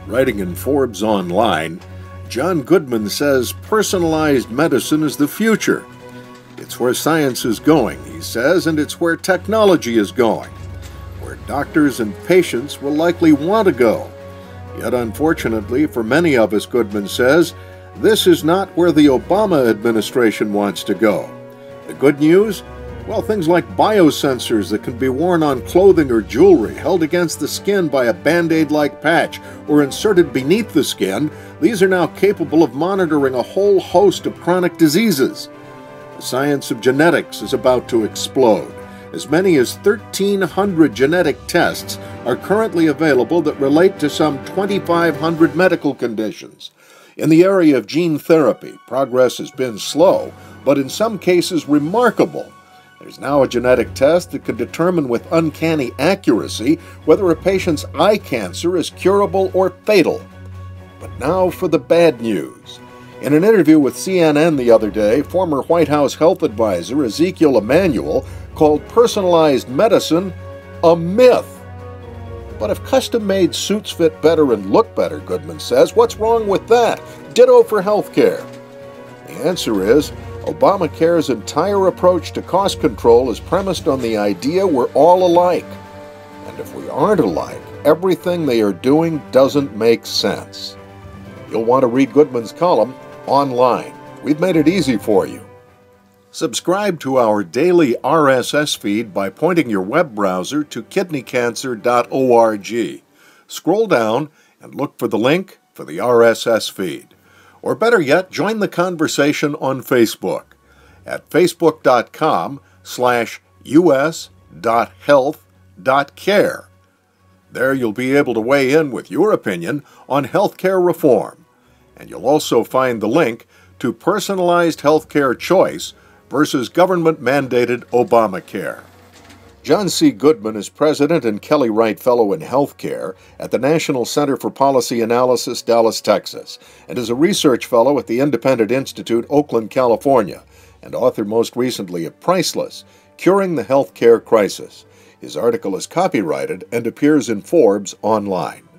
Writing in Forbes Online, John Goodman says personalized medicine is the future. It's where science is going, he says, and it's where technology is going, where doctors and patients will likely want to go. Yet unfortunately for many of us, Goodman says, this is not where the Obama administration wants to go. The good news? Well, things like biosensors that can be worn on clothing or jewelry, held against the skin by a Band-Aid-like patch, or inserted beneath the skin, these are now capable of monitoring a whole host of chronic diseases. The science of genetics is about to explode. As many as 1,300 genetic tests are currently available that relate to some 2,500 medical conditions. In the area of gene therapy, progress has been slow, but in some cases remarkable. There's now a genetic test that can determine with uncanny accuracy whether a patient's eye cancer is curable or fatal. But now for the bad news. In an interview with CNN the other day, former White House health advisor Ezekiel Emanuel called personalized medicine a myth. But if custom-made suits fit better and look better, Goodman says, what's wrong with that? Ditto for healthcare. The answer is, Obamacare's entire approach to cost control is premised on the idea we're all alike. And if we aren't alike, everything they are doing doesn't make sense. You'll want to read Goodman's column online. We've made it easy for you. Subscribe to our daily RSS feed by pointing your web browser to kidneycancer.org. Scroll down and look for the link for the RSS feed. Or better yet, join the conversation on Facebook at facebook.com/us.health.care. There you'll be able to weigh in with your opinion on healthcare reform. And you'll also find the link to personalized healthcare choice versus government-mandated Obamacare. John C. Goodman is President and Kelly Wright Fellow in Healthcare at the National Center for Policy Analysis, Dallas, Texas, and is a research fellow at the Independent Institute, Oakland, California, and author most recently of Priceless, Curing the Healthcare Crisis. His article is copyrighted and appears in Forbes Online.